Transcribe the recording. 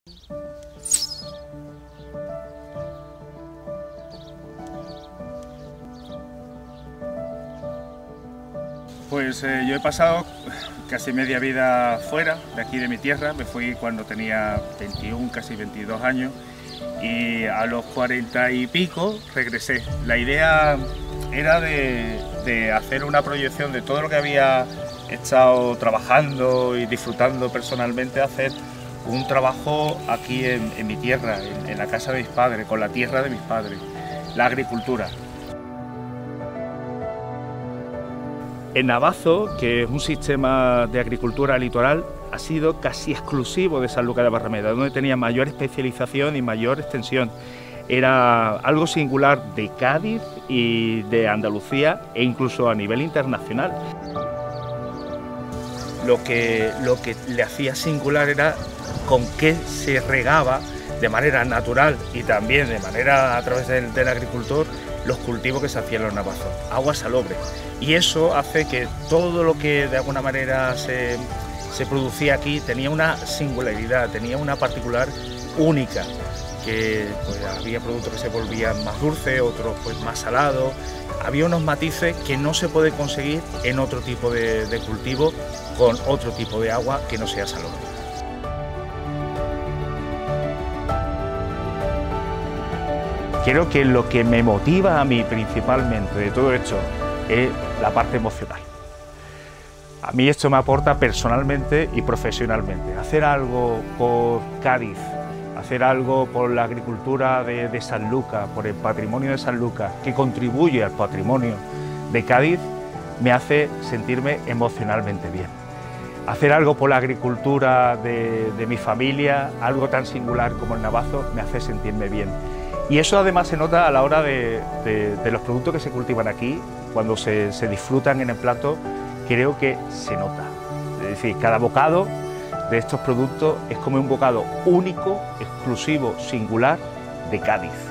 Pues yo he pasado casi media vida fuera de aquí de mi tierra. Me fui cuando tenía 21, casi 22 años, y a los 40 y pico regresé. La idea era de hacer una proyección de todo lo que había estado trabajando y disfrutando personalmente, hacer un trabajo aquí en mi tierra, en la casa de mis padres, con la tierra de mis padres, la agricultura. En Navazo, que es un sistema de agricultura litoral, ha sido casi exclusivo de Sanlúcar de Barrameda, donde tenía mayor especialización y mayor extensión. Era algo singular de Cádiz y de Andalucía e incluso a nivel internacional. Lo que le hacía singular era con qué se regaba de manera natural y también de manera a través del agricultor los cultivos que se hacían en los navazos, agua salobre. Y eso hace que todo lo que de alguna manera se producía aquí tenía una singularidad, tenía una particular única, que pues, había productos que se volvían más dulces, otros pues más salados. Había unos matices que no se puede conseguir en otro tipo de cultivo con otro tipo de agua que no sea salobre. Creo que lo que me motiva a mí principalmente de todo esto es la parte emocional. A mí esto me aporta personalmente y profesionalmente. Hacer algo por Cádiz, hacer algo por la agricultura de Sanlúcar, por el patrimonio de Sanlúcar, que contribuye al patrimonio de Cádiz, me hace sentirme emocionalmente bien. Hacer algo por la agricultura de mi familia, algo tan singular como el navazo, me hace sentirme bien. Y eso además se nota a la hora de los productos que se cultivan aquí, cuando se disfrutan en el plato, creo que se nota. Es decir, cada bocado de estos productos es como un bocado único, exclusivo, singular de Cádiz.